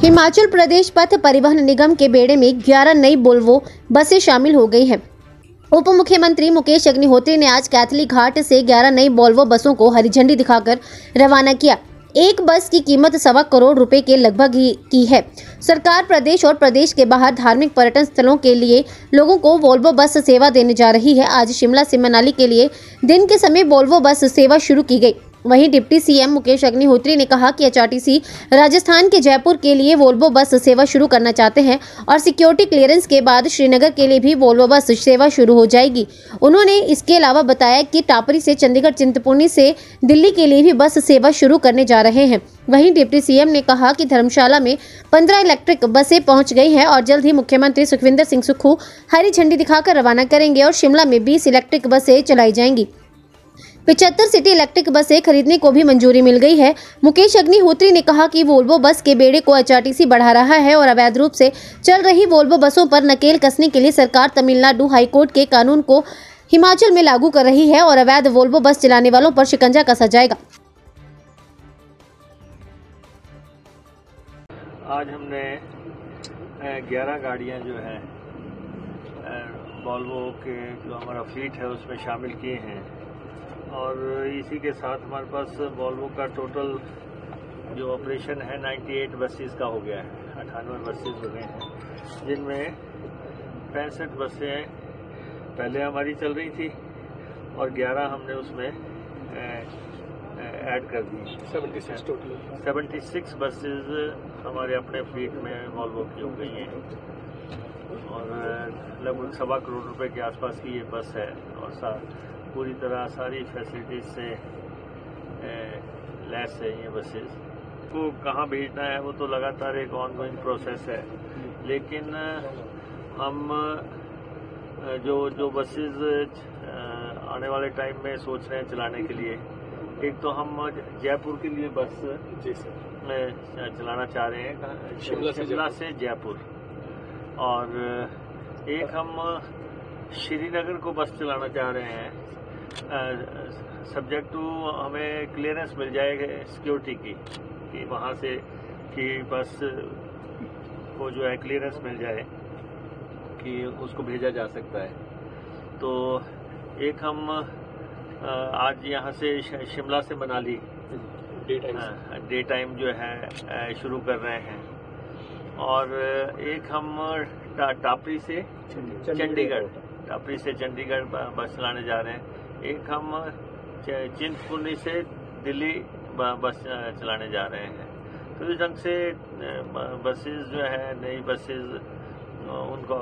हिमाचल प्रदेश पथ परिवहन निगम के बेड़े में 11 नई वोल्वो बसें शामिल हो गई हैं। उप मुख्यमंत्री मुकेश अग्निहोत्री ने आज कैथली घाट से 11 नई वोल्वो बसों को हरी झंडी दिखाकर रवाना किया। एक बस की कीमत 1.25 करोड़ रुपए के लगभग की है। सरकार प्रदेश और प्रदेश के बाहर धार्मिक पर्यटन स्थलों के लिए लोगों को वोल्वो बस सेवा देने जा रही है। आज शिमला से मनाली के लिए दिन के समय वोल्वो बस सेवा शुरू की गई। वहीं डिप्टी सीएम मुकेश अग्निहोत्री ने कहा कि एचआरटीसी राजस्थान के जयपुर के लिए वोल्वो बस सेवा शुरू करना चाहते हैं और सिक्योरिटी क्लियरेंस के बाद श्रीनगर के लिए भी वोल्वो बस सेवा शुरू हो जाएगी। उन्होंने इसके अलावा बताया कि टापरी से चंडीगढ़, चिंतपूर्णी से दिल्ली के लिए भी बस सेवा शुरू करने जा रहे हैं। वहीं डिप्टी सीएम ने कहा कि धर्मशाला में 15 इलेक्ट्रिक बसें पहुंच गई हैं और जल्द ही मुख्यमंत्री सुखविंदर सिंह सुक्खू हरी झंडी दिखाकर रवाना करेंगे और शिमला में 20 इलेक्ट्रिक बसें चलाई जाएंगी। 75 सिटी इलेक्ट्रिक बसें खरीदने को भी मंजूरी मिल गई है। मुकेश अग्निहोत्री ने कहा कि वोल्वो बस के बेड़े को एचआरटीसी बढ़ा रहा है और अवैध रूप से चल रही वोल्वो बसों पर नकेल कसने के लिए सरकार तमिलनाडु हाईकोर्ट के कानून को हिमाचल में लागू कर रही है और अवैध वोल्वो बस चलाने वालों पर शिकंजा कसा जाएगा। आज हमने 11 गाड़ियां जो हैं वोल्वो के जो हमारा फ्लीट है उसमें शामिल किए हैं और इसी के साथ हमारे पास वोल्वो का टोटल जो ऑपरेशन है 98 बसेस का हो गया है। 98 बसेस हो गए हैं, जिनमें 65 बसें पहले हमारी चल रही थी और 11 हमने उसमें ऐड कर दी। 76 टोटल 76 बसेस हमारे अपने फ्लीट में वोल्वो की हो गई हैं और लगभग 1.25 करोड़ रुपए के आसपास की ये बस है और पूरी तरह सारी फैसिलिटीज से लैस है ये बसेस। को कहाँ भेजना है वो तो लगातार एक ऑनगोइंग प्रोसेस है, लेकिन हम जो बसेस आने वाले टाइम में सोच रहे हैं चलाने के लिए, एक तो हम जयपुर के लिए बस चलाना चाह रहे हैं शिमला से जयपुर, और एक हम श्रीनगर को बस चलाना चाह रहे हैं सब्जेक्ट टू हमें क्लियरेंस मिल जाएगा सिक्योरिटी की कि वहाँ से कि बस को जो है क्लियरेंस मिल जाए कि उसको भेजा जा सकता है। तो एक हम आज यहाँ से शिमला से मनाली डे टाइम जो है शुरू कर रहे हैं और एक हम टापरी से चंडीगढ़ बस चलाने जा रहे हैं। एक हम चिंतपूर्णी से दिल्ली बस चलाने जा रहे हैं। तो इस ढंग से बसेस जो है नई बसेस उनको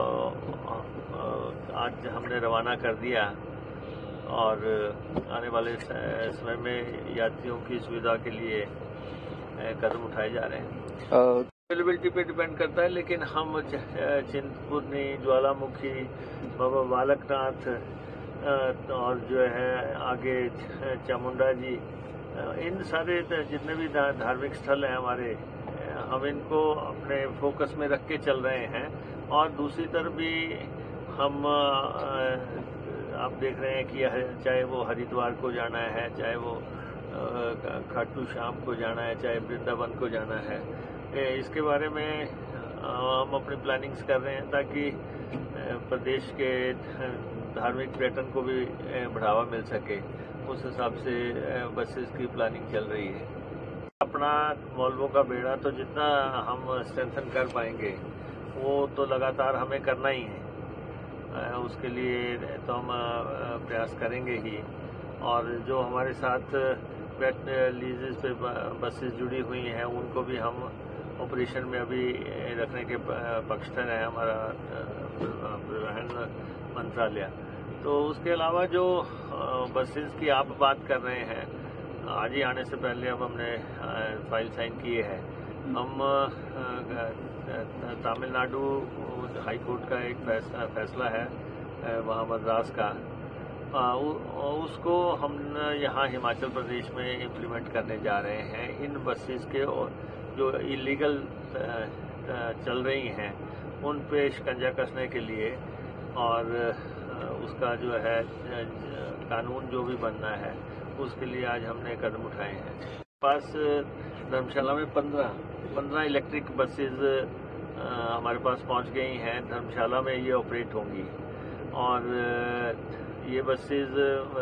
आज हमने रवाना कर दिया और आने वाले समय में यात्रियों की सुविधा के लिए कदम उठाए जा रहे हैं। अवेलेबिलिटी पे डिपेंड करता है, लेकिन हम चिंतपूर्णी, ज्वालामुखी, बाबा बालकनाथ और जो है आगे चामुंडा जी, इन सारे जितने भी धार्मिक स्थल हैं हमारे, हम इनको अपने फोकस में रख के चल रहे हैं। और दूसरी तरफ भी हम आप देख रहे हैं कि चाहे वो हरिद्वार को जाना है, चाहे वो खाटू श्याम को जाना है, चाहे वृंदावन को जाना है, इसके बारे में हम अपनी प्लानिंग्स कर रहे हैं ताकि प्रदेश के धार्मिक पर्यटन को भी बढ़ावा मिल सके। उस हिसाब से बसेस की प्लानिंग चल रही है। अपना वोल्वो का बेड़ा तो जितना हम स्ट्रेंथन कर पाएंगे वो तो लगातार हमें करना ही है, उसके लिए तो हम प्रयास करेंगे ही। और जो हमारे साथ पेट लीजेस पे बसेस जुड़ी हुई हैं उनको भी हम ऑपरेशन में अभी रखने के पक्षधर है हमारा परिवहन मंत्रालय। तो उसके अलावा जो बसेस की आप बात कर रहे हैं, आज ही आने से पहले अब हमने फाइल साइन किए है। हम तमिलनाडु हाई कोर्ट का एक फैसला है वहाँ मद्रास का, उसको हम यहाँ हिमाचल प्रदेश में इम्प्लीमेंट करने जा रहे हैं। इन बसेस के जो इलीगल चल रही हैं उन पे शिकंजा कसने के लिए और उसका जो है कानून जो भी बनना है उसके लिए आज हमने कदम उठाए हैं। पास धर्मशाला में 15 इलेक्ट्रिक बसेज हमारे पास पहुंच गई हैं। धर्मशाला में ये ऑपरेट होंगी और ये बसेज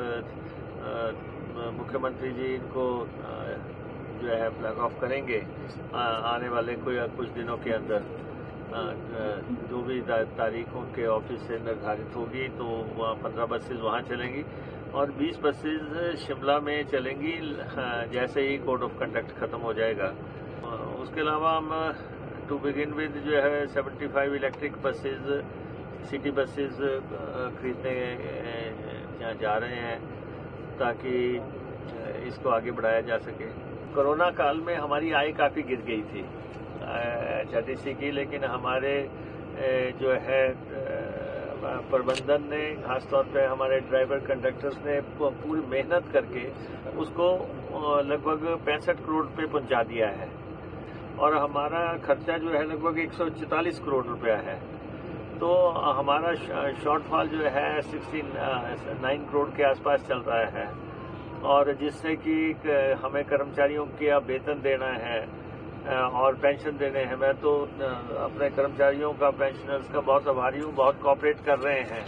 मुख्यमंत्री जी इनको जो है फ्लैग ऑफ करेंगे आने वाले कुछ दिनों के अंदर। जो भी तारीखों के ऑफिस से निर्धारित होगी तो वहाँ 15 बसेज वहाँ चलेंगी और 20 बसेज शिमला में चलेंगी जैसे ही कोड ऑफ कंडक्ट खत्म हो जाएगा। उसके अलावा हम टू बिगिन विद जो है 75 इलेक्ट्रिक बसेज सिटी बसेज खरीदने जा रहे हैं ताकि इसको आगे बढ़ाया जा सके। कोरोना काल में हमारी आय काफ़ी गिर गई थी HRTC की, लेकिन हमारे जो है प्रबंधन ने, खासतौर पे हमारे ड्राइवर कंडक्टर्स ने पूरी मेहनत करके उसको लगभग 65 करोड़ रुपए पहुंचा दिया है और हमारा खर्चा जो है लगभग 144 करोड़ रुपया है। तो हमारा शॉर्टफॉल जो है 69 करोड़ के आसपास चल रहा है और जिससे कि हमें कर्मचारियों का वेतन देना है और पेंशन देने हैं। मैं तो अपने कर्मचारियों का, पेंशनर्स का बहुत आभारी हूँ, बहुत कोऑपरेट कर रहे हैं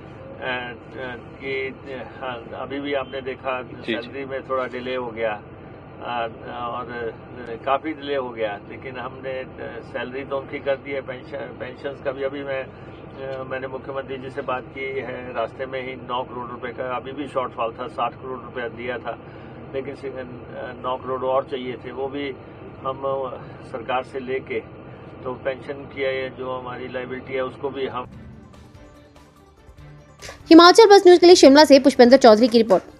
कि अभी भी आपने देखा सैलरी में थोड़ा डिले हो गया और काफ़ी डिले हो गया, लेकिन हमने सैलरी तो उनकी कर दी है। पेंशन का भी अभी मैंने मुख्यमंत्री जी से बात की है, रास्ते में ही 9 करोड़ रुपए का अभी भी शॉर्टफॉल था। 60 करोड़ रुपया दिया था लेकिन 9 करोड़ और चाहिए थे, वो भी हम सरकार से लेके तो पेंशन की जो हमारी लायबिलिटी है उसको भी हम। हिमाचल बस न्यूज के लिए शिमला से पुष्पेंद्र चौधरी की रिपोर्ट।